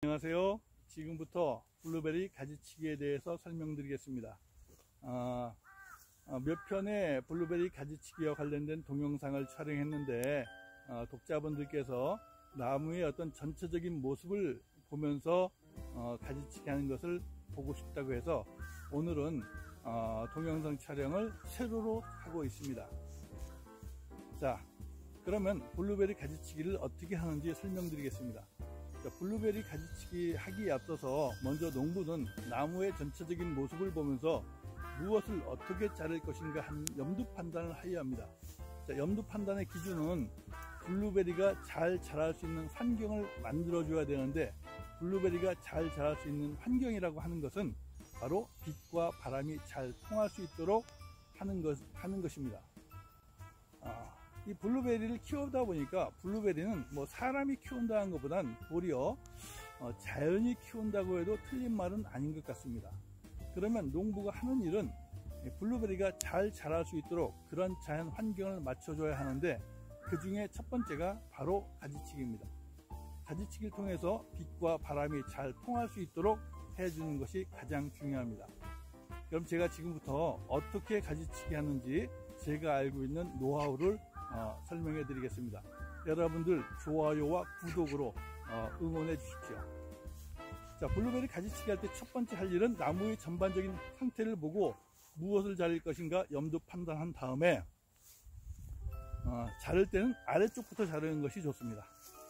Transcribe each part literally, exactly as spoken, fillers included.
안녕하세요. 지금부터 블루베리 가지치기에 대해서 설명드리겠습니다. 어, 어, 몇 편의 블루베리 가지치기와 관련된 동영상을 촬영했는데 어, 독자분들께서 나무의 어떤 전체적인 모습을 보면서 어, 가지치기 하는 것을 보고 싶다고 해서 오늘은 어, 동영상 촬영을 세로로 하고 있습니다. 자, 그러면 블루베리 가지치기를 어떻게 하는지 설명드리겠습니다. 블루베리 가지치기 하기에 앞서서 먼저 농부는 나무의 전체적인 모습을 보면서 무엇을 어떻게 자를 것인가 하는 염두 판단을 하여야 합니다. 자, 염두 판단의 기준은 블루베리가 잘 자랄 수 있는 환경을 만들어 줘야 되는데, 블루베리가 잘 자랄 수 있는 환경이라고 하는 것은 바로 빛과 바람이 잘 통할 수 있도록 하는 것, 하는 것입니다. 아, 이 블루베리를 키우다 보니까 블루베리는 뭐 사람이 키운다는 것보단 도리어 어, 자연이 키운다고 해도 틀린 말은 아닌 것 같습니다. 그러면 농부가 하는 일은 블루베리가 잘 자랄 수 있도록 그런 자연 환경을 맞춰줘야 하는데, 그 중에 첫 번째가 바로 가지치기입니다. 가지치기를 통해서 빛과 바람이 잘 통할 수 있도록 해주는 것이 가장 중요합니다. 그럼 제가 지금부터 어떻게 가지치기 하는지 제가 알고 있는 노하우를 어, 설명해 드리겠습니다. 여러분들 좋아요와 구독으로 어, 응원해 주십시오. 자, 블루베리 가지치기 할 때 첫 번째 할 일은 나무의 전반적인 상태를 보고 무엇을 자를 것인가 염두 판단한 다음에 어, 자를 때는 아래쪽부터 자르는 것이 좋습니다.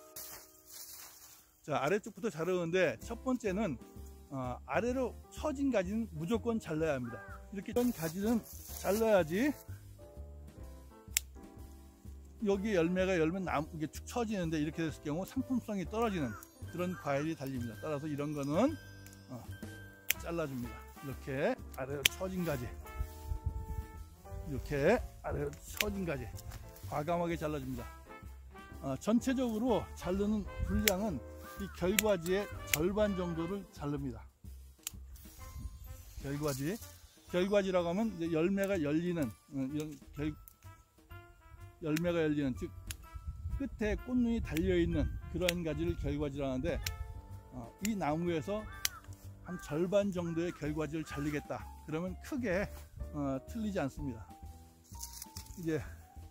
자, 아래쪽부터 자르는데 첫 번째는 어, 아래로 처진 가지는 무조건 잘라야 합니다. 이렇게 된 가지는 잘라야지 여기 열매가 열면 나무, 이게 축 처지는데, 이렇게 됐을 경우 상품성이 떨어지는 그런 과일이 달립니다. 따라서 이런 거는 어, 잘라줍니다. 이렇게 아래로 처진 가지, 이렇게 아래로 처진 가지 과감하게 잘라줍니다. 어, 전체적으로 자르는 분량은 이 결과지의 절반 정도를 자릅니다. 결과지, 결과지라고 하면 이제 열매가 열리는 어, 이런 결 열매가 열리는, 즉 끝에 꽃눈이 달려있는 그러한 가지를 결과지라는데, 어, 이 나무에서 한 절반 정도의 결과지를 자르겠다 그러면 크게 어, 틀리지 않습니다. 이제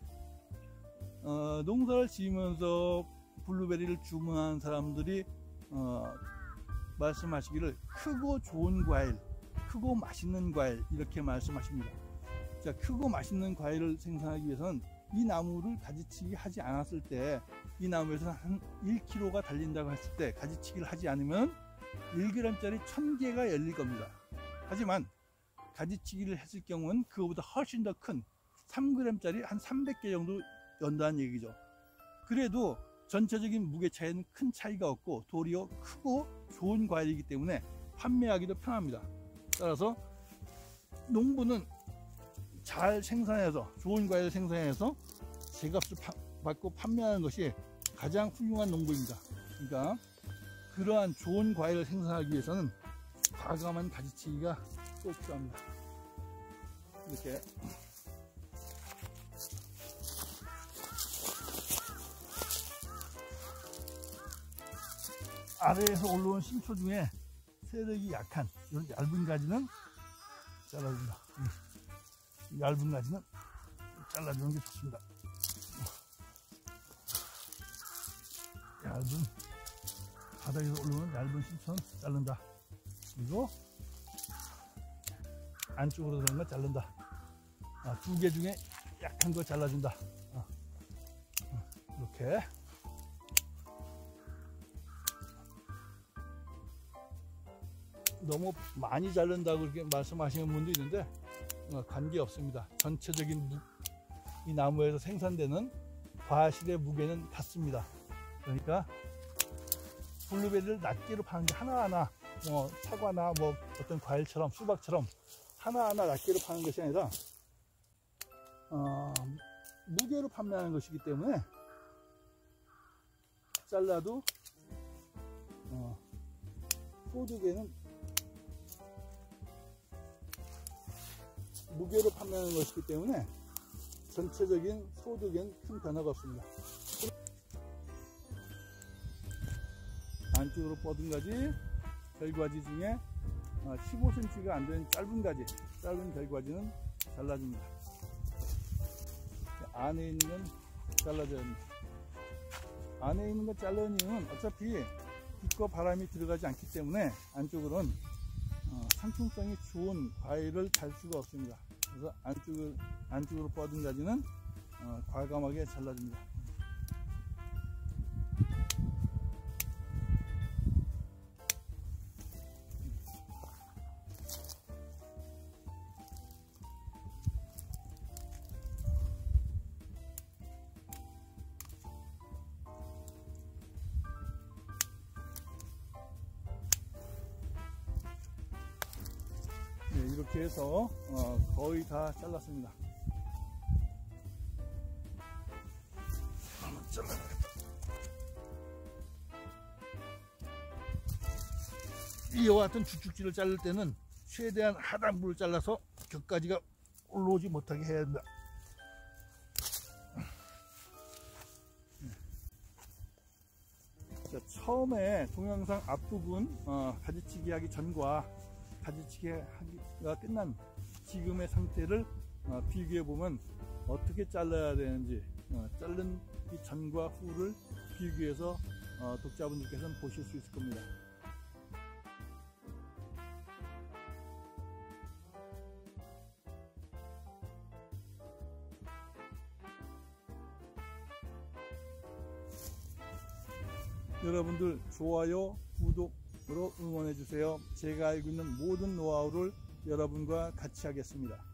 어, 농사를 지으면서 블루베리를 주문하는 사람들이 어, 말씀하시기를 크고 좋은 과일, 크고 맛있는 과일 이렇게 말씀하십니다. 자, 크고 맛있는 과일을 생산하기 위해서는 이 나무를 가지치기 하지 않았을 때, 이 나무에서 한 일 킬로그램가 달린다고 했을 때 가지치기를 하지 않으면 일 그램짜리 천 개가 열릴 겁니다. 하지만 가지치기를 했을 경우는 그거보다 훨씬 더 큰 삼 그램짜리 한 삼백 개 정도 연다는 얘기죠. 그래도 전체적인 무게 차이는 큰 차이가 없고 도리어 크고 좋은 과일이기 때문에 판매하기도 편합니다. 따라서 농부는 잘 생산해서 좋은 과일을 생산해서 제값을 파, 받고 판매하는 것이 가장 훌륭한 농부입니다. 그러니까 그러한 좋은 과일을 생산하기 위해서는 과감한 가지치기가 꼭 필요합니다. 이렇게 아래에서 올라온 신초 중에 세력이 약한 이런 얇은 가지는 잘라줍니다. 얇은 가지는 잘라주는 게 좋습니다. 얇은 바닥에서 올라오는 얇은 신초는 자른다. 그리고 안쪽으로 들어간 거 자른다. 아, 두 개 중에 약한 거 잘라준다. 아, 이렇게 너무 많이 자른다고 그렇게 말씀하시는 분도 있는데 어, 관계없습니다. 전체적인 무, 이 나무에서 생산되는 과실의 무게는 같습니다. 그러니까 블루베리를 낱개로 파는 게 하나하나 뭐 사과나 뭐 어떤 과일처럼 수박처럼 하나하나 낱개로 파는 것이 아니라 어, 무게로 판매하는 것이기 때문에 잘라도 어, 소득에는 무게로 판매하는 것이기 때문에 전체적인 소득에는 큰 변화가 없습니다. 안쪽으로 뻗은 가지, 결과지 중에 십오 센티미터가 안 되는 짧은 가지, 짧은 결과지는 잘라줍니다. 안에 있는 건 잘라줘야 합니다. 안에 있는 거 자르는 이유는 어차피 빛과 바람이 들어가지 않기 때문에 안쪽으로는 어, 상품성이 좋은 과일을 달 수가 없습니다. 그래서 안쪽을, 안쪽으로 뻗은 가지는 어, 과감하게 잘라줍니다. 네, 이렇게 해서 어, 거의 다 잘랐습니다. 한번 잘라야겠다. 이와 같은 주축지를 자를 때는 최대한 하단부를 잘라서 격가지가 올라오지 못하게 해야 한다. 자, 처음에 동영상 앞부분 어, 가지치기 하기 전과 가지치기 하기가 끝난 지금의 상태를 어, 비교해 보면 어떻게 잘라야 되는지 어, 자른 이 전과 후를 비교해서 어, 독자분들께서는 보실 수 있을 겁니다. 여러분들 좋아요, 구독으로 응원해 주세요. 제가 알고 있는 모든 노하우를 여러분과 같이 하겠습니다.